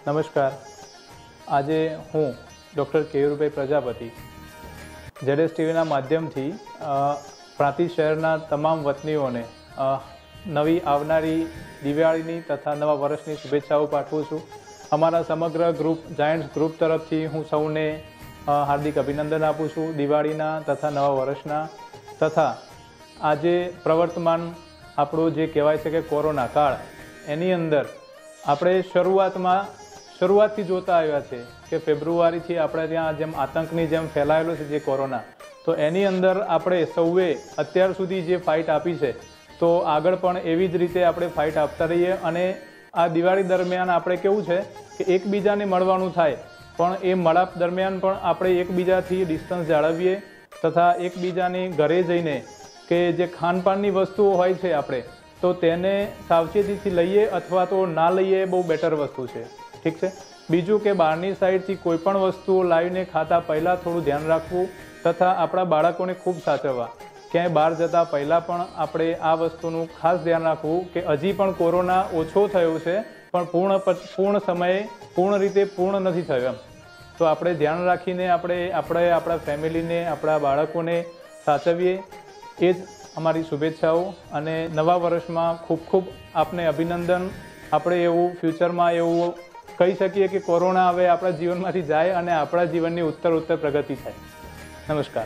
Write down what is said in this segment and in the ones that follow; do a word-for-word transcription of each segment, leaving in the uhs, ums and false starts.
नमस्कार। आज हूँ डॉक्टर केयुरभाई प्रजापति जेडेस टीवीना माध्यमथी प्रांतिज शहरना तमाम वतनीओने नवी आवनारी दिवाळीनी तथा नवा वर्षनी शुभेच्छाओ पाठवुं छुं। अमारा समग्र ग्रुप जायंट्स ग्रुप तरफथी हूँ सौने हार्दिक अभिनंदन आपूँ छुं दिवाळीना तथा नवा वर्षना। तथा आजे प्रवर्तमान आपणो जे कहेवाय छे के कोरोना काळ एनी अंदर આપણે શરૂઆતમાં શરૂઆતથી જોતા આવ્યા છે કે ફેબ્રુઆરીથી આપણે ત્યાં જેમ આતંકની જેમ ફેલાયેલો છે જે કોરોના, તો એની અંદર આપણે સૌએ અત્યાર સુધી જે ફાઇટ આપી છે તો આગળ પણ એવી જ રીતે આપણે ફાઇટ આપતા રહીએ। અને આ દિવાળી દરમિયાન આપણે કેવું છે કે એકબીજાને મળવાનું થાય, પણ એ મળાપ દરમિયાન પણ આપણે એકબીજાથી ડિસ્ટન્સ જાળવીએ તથા એકબીજાની ઘરે જઈને કે જે ખાનપાનની વસ્તુઓ હોય છે આપણે तो तेने सावचेतीथी लईए अथवा तो ना लईए बहु बेटर वस्तु है। ठीक है। बीजू के बहारनी साइड थी कोईपण वस्तुओ लावीने खाता पहला थोड़ुं ध्यान राखवुं तथा आपणा बाळकोने खूब साचववा। क्यांय बहार जता पहला पण आपणे आ वस्तुनुं खास ध्यान राखवुं के हजी पण कोरोना ओछो थयो छे पण पूर्ण पूर्ण समये पूर्ण रीते पूर्ण नथी थयो। तो आपणे ध्यान राखीने आपणे आपणे आपणा फेमिलीने आपणा बाळकोने साचवीए। ए ज अमारी शुभेच्छाओ अने नवा वर्ष में खूब खूब आपने अभिनंदन। आपणे एवं फ्यूचर में एवं कही सकीए कि कोरोना हवे आपणा जीवन में जाए अने आपणा जीवन की उत्तर उत्तर प्रगति थाय। नमस्कार।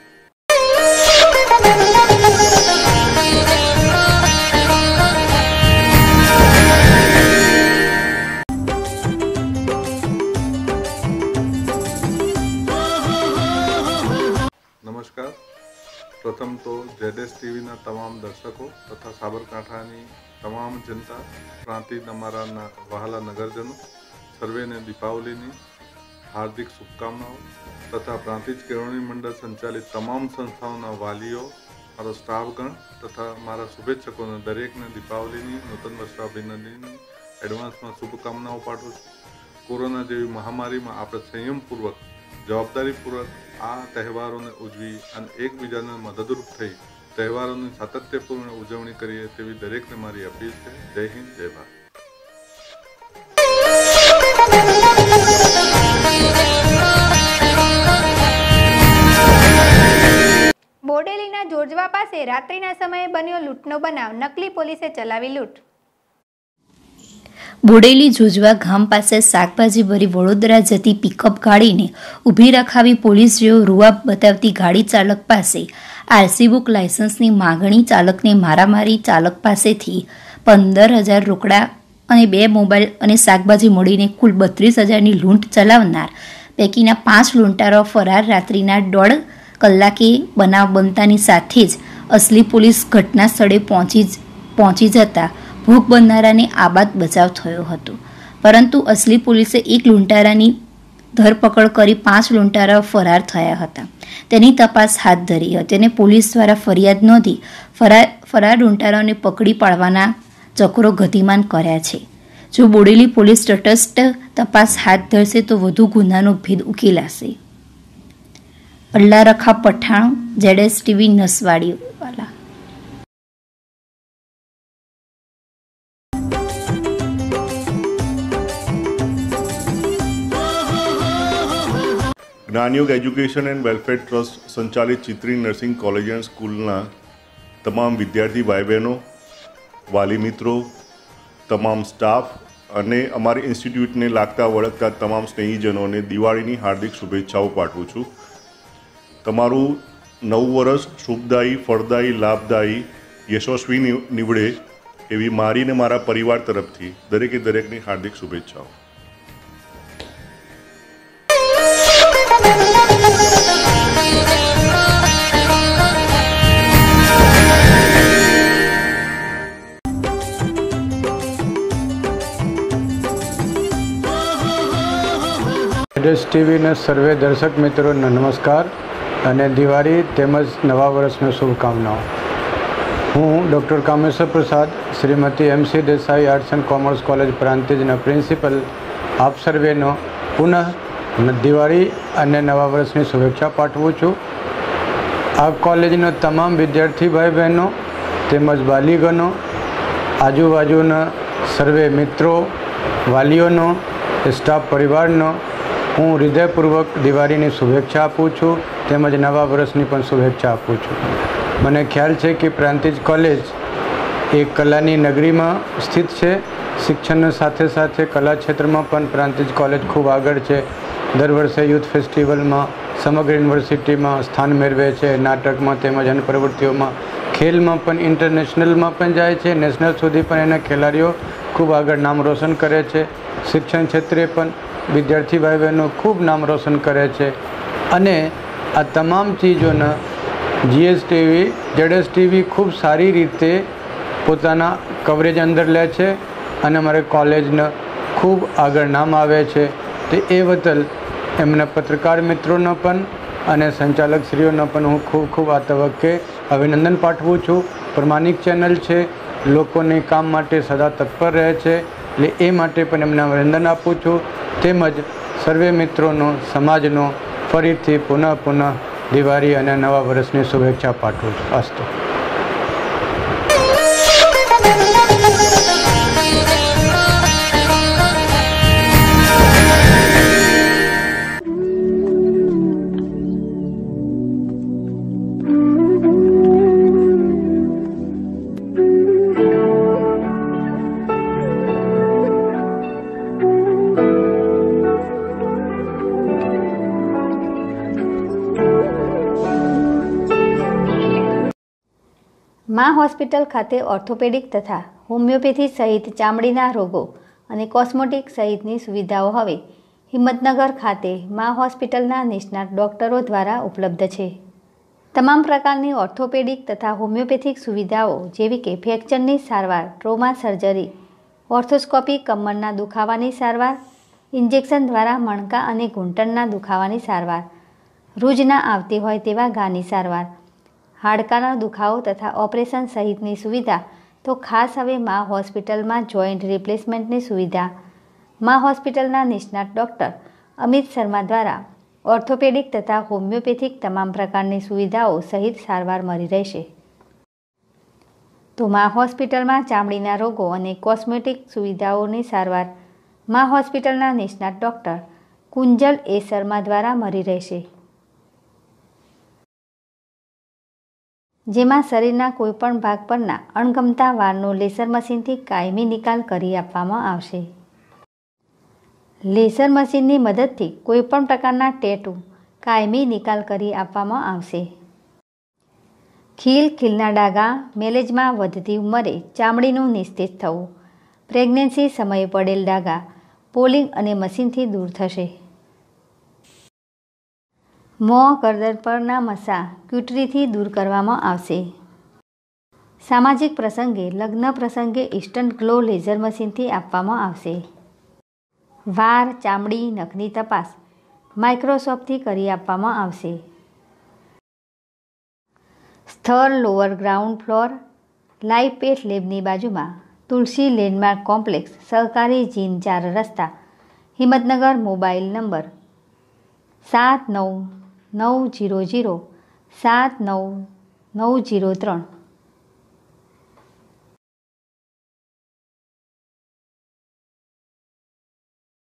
नमस्कार। प्रथम तो जेडेस टीवीना तमाम दर्शकों तथा साबरकांठानी तमाम जनता, प्रांतिज अमारा वहाला नगरजनों सर्वेने दीपावलीनी हार्दिक शुभकामनाओं तथा प्रांतिज केळवणी मंडल संचालित तमाम संस्थाओं वालीओ, मारो स्टाफगण तथा मारा शुभेच्छकों दरेकने दीपावलीनी नूतन वर्षाभिनंदननी एडवांस में शुभकामनाओं पाठवुं छुं। कोरोना जेवी महामारी में आपणे संयमपूर्वक जवाबदारीपूर्वक आ तहेवारों ने उजवी और एकबीजाने मददरूप थई तहेवारों की सातत्यपूर्ण उजवणी करीए तेवी दरेकने मारी अपील है। जय हिंद, जय भारत। બોડેલીના જોરજવા પાસે રાત્રિના સમયે બન્યો લૂંટનો બનાવ, નકલી પોલીસે ચલાવી લૂંટ। બોડેલી જોજવા ગામ પાસે શાકભાજી ભરી વડોદરા જતી પિકઅપ ગાડીને ઊભી રખાવી પોલીસ જેવો રૂઆબ બતાવતી ગાડી ચાલક પાસે આરસી બુક લાયસન્સની માગણી, ચાલકને મારામારી, ચાલક પાસેથી પંદર હજાર રોકડા અને બે મોબાઈલ અને શાકભાજી મળીને કુલ બત્રીસ હજારની લૂંટ ચલાવનાર પૈકીના પાંચ લૂંટારો ફરાર। રાત્રિના દોઢ કલાકે બનાવ બનતાની સાથે જ અસલી પોલીસ ઘટના સ્થળે પહોંચી પહોંચી જતા ભોગ બનનારાને આબાદ બચાવ થયો હતો, પરંતુ અસલી પોલીસે એક લૂંટારાની ધરપકડ કરી પાંચ લૂંટારાઓ ફરાર થયા હતા તેની તપાસ હાથ ધરી હતી અને પોલીસ દ્વારા ફરિયાદ નોંધી ફરાર ફરાર લૂંટારાઓને પકડી પાડવાના ચક્રો ગતિમાન કર્યા છે। જો બોડેલી પોલીસ તટસ્થ તપાસ હાથ ધરશે તો વધુ ગુનાનો ભેદ ઉકેલાશે। Alla Rakha Pathan, JDS TV, Naswadiwala. Gyanyog education and welfare trust સંચાલિત ચિત્રી નર્સિંગ કોલેજ એન્ડ સ્કૂલના તમામ વિદ્યાર્થી ભાઈ બહેનો, વાલી મિત્રો, તમામ સ્ટાફ અને અમારી ઇન્સ્ટિટ્યૂટને લાગતા વળગતા તમામ સ્નેહીજનોને દિવાળીની હાર્દિક શુભેચ્છાઓ પાઠવું છું। તમારું નવું વર્ષ શુભદાયી, ફળદાયી, લાભદાયી, યશસ્વી નીવડે એવી મારી ને મારા પરિવાર તરફથી દરેકે દરેકની હાર્દિક શુભેચ્છાઓ। જેડેસ ટીવીના સર્વે દર્શક મિત્રોને નમસ્કાર અને દિવાળી તેમજ નવા વર્ષની શુભકામનાઓ। હું doctor Kameshwar Prasad, Shrimati M C Desai arts and commerce college પ્રાંતિજના પ્રિન્સિપલ આપ સર્વેનો પુનઃ દિવાળી અને નવા વર્ષની શુભેચ્છા પાઠવું છું। આ કોલેજના તમામ વિદ્યાર્થી ભાઈ બહેનો તેમજ વાલીગણો, આજુબાજુના સર્વે મિત્રો, વાલીઓનો સ્ટાફ પરિવારનો હું હૃદયપૂર્વક દિવાળીની શુભેચ્છા આપું છું તેમજ નવા વર્ષની પણ શુભેચ્છા આપું છું. મને ખ્યાલ છે કે પ્રાંતિજ કોલેજ એ કલાની નગરીમાં સ્થિત છે. શિક્ષણની સાથે સાથે કલા ક્ષેત્રમાં પણ પ્રાંતિજ કોલેજ ખૂબ આગળ છે. દર વર્ષે યુથ ફેસ્ટિવલમાં સમગ્ર યુનિવર્સિટીમાં સ્થાન મેળવે છે. નાટકમાં તેમજ અન્ય પ્રવૃત્તિઓમાં, ખેલમાં પણ ઇન્ટરનેશનલમાં પણ જાય છે. નેશનલ સુધી પણ એના ખેલાડીઓ ખૂબ આગળ નામ રોશન કરે છે. શિક્ષણ ક્ષેત્રે પણ વિદ્યાર્થી ભાઈ બહેનો ખૂબ નામ રોશન કરે છે. અને આ તમામ ચીજોના જીએસટીવી જેડએસટીવી ખૂબ સારી રીતે પોતાના કવરેજ અંદર લે છે અને અમારે કોલેજને ખૂબ આગળ નામ આવે છે. તો એ બદલ એમના પત્રકાર મિત્રોનો પણ અને સંચાલકશ્રીઓનો પણ હું ખૂબ ખૂબ આ તબક્કે અભિનંદન પાઠવું છું. પ્રમાણિક ચેનલ છે, લોકોને કામ માટે સદા તત્પર રહે છે, એટલે એ માટે પણ એમને અભિનંદન આપું છું. તેમજ સર્વે મિત્રોનો, સમાજનો ફરીથી પુનઃ પુનઃ દિવાળી અને નવા વર્ષની શુભેચ્છા પાઠવું છું. અસ્તુ. મા હોસ્પિટલ ખાતે ઓર્થોપેડિક તથા હોમિયોપેથી સહિત ચામડીના રોગો અને કોસ્મેટિક સહિતની સુવિધાઓ હવે હિંમતનગર ખાતે મા હોસ્પિટલના નિષ્ણાત ડોક્ટરો દ્વારા ઉપલબ્ધ છે. તમામ પ્રકારની ઓર્થોપેડિક તથા હોમિયોપેથિક સુવિધાઓ જેવી કે ફ્રેક્ચરની સારવાર, ટ્રોમા સર્જરી, ઓર્થોસ્કોપી, કમરના દુખાવાની સારવાર, ઇન્જેક્શન દ્વારા મણકા અને ઘૂંટણના દુખાવાની સારવાર, રૂજ ના આવતી હોય તેવા ઘાની સારવાર, હાડકાનો દુખાવો તથા ઓપરેશન સહિતની સુવિધા. તો ખાસ હવે મા હોસ્પિટલમાં જોઈન્ટ રિપ્લેસમેન્ટની સુવિધા. મા હોસ્પિટલના નિષ્ણાત ડૉક્ટર અમિત શર્મા દ્વારા ઓર્થોપેડિક તથા હોમિયોપેથિક તમામ પ્રકારની સુવિધાઓ સહિત સારવાર મળી રહેશે. તો મા હોસ્પિટલમાં ચામડીના રોગો અને કોસ્મેટિક સુવિધાઓની સારવાર મા હોસ્પિટલના નિષ્ણાત ડૉક્ટર કુંજલ એ શર્મા દ્વારા મળી રહેશે. જેમાં શરીરના કોઈપણ ભાગ પરના અણગમતા વાળનો લેસર મશીનથી કાયમી નિકાલ કરી આપવામાં આવશે. લેસર મશીનની મદદથી કોઈપણ પ્રકારના ટેટુ કાયમી નિકાલ કરી આપવામાં આવશે. ખીલ, ખીલના ડાઘા, મેલેજમાં વધતી ઉંમરે ચામડીનું નિસ્તેજ થવું, પ્રેગ્નન્સી સમયે પડેલ ડાઘા પોલિંગ અને મશીનથી દૂર થશે. મોં, ગરદન પરના મસા ક્યુટરીથી દૂર કરવામાં આવશે. સામાજિક પ્રસંગે, લગ્ન પ્રસંગે ઇન્સ્ટન્ટ ગ્લો લેઝર મશીનથી આપવામાં આવશે. વાળ, ચામડી, નખની તપાસ માઇક્રોસ્કોપથી કરી આપવામાં આવશે. સ્થળ lower ground floor, live path લેબની બાજુમાં, તુલસી લેન્ડમાર્ક કોમ્પ્લેક્સ, સહકારી જીન ચાર રસ્તા, હિંમતનગર. મોબાઈલ નંબર સાત નવ નવ જીરો જીરો સાત નવ નવ જીરો ત્રણ.